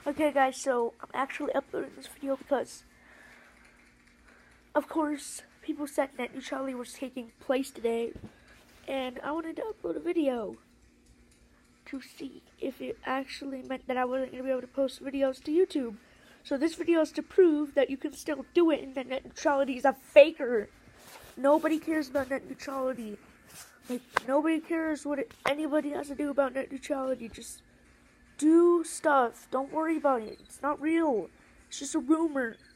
Okay guys, so I'm actually uploading this video because, of course, people said that Nutrallity was taking place today, and I wanted to upload a video to see if it actually meant that I wasn't going to be able to post videos to YouTube. So this video is to prove that you can still do it and that net neutrality is a faker. Nobody cares about net neutrality. Like, nobody cares what anybody has to do about net neutrality. Just do stuff. Don't worry about it. It's not real. It's just a rumor.